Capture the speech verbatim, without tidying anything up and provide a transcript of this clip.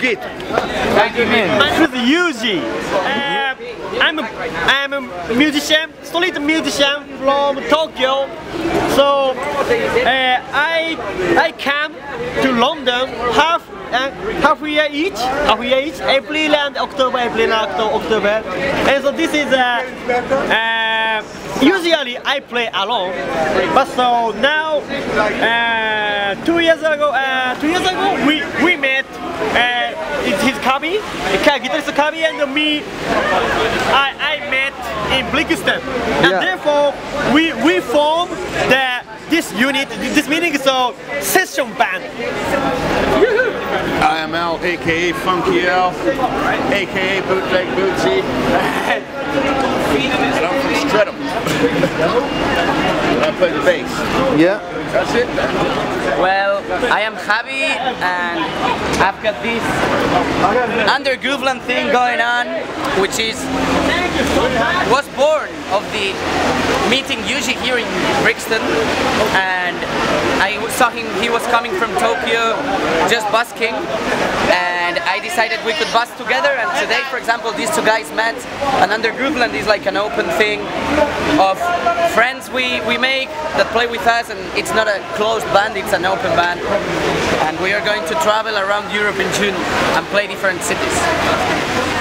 Git. Thank you, man. My name is Yuji. Uh, I'm a I'm a musician, solid musician from Tokyo. So uh, I I came to London half uh, half year each, half year each, April and October, April and Octo- October. And so this is uh, uh, usually I play alone, but so now uh, two years ago, uh, two years ago we we met. Uh, it's his Kabi, guitarist Kabi, and me. I, I met in Brixton, and Yeah. therefore we we formed the this unit, this meaning so session band. I am Al, aka Funky Al, aka Bootleg Bootsy. And I'm from Streatham. And I play the bass. Yeah. That's it. Well, I am Javi and I've got this under Groveland thing going on, which is was born of the meeting Yuji here in Brixton, and I saw him, he was coming from Tokyo just busking, and I decided we could bus together, and today, for example, these two guys met, and under Groveland is like an open thing of friends we, we make that play with us, and it's not a closed band, it's an open band, and we are going to travel around Europe in June and play different cities.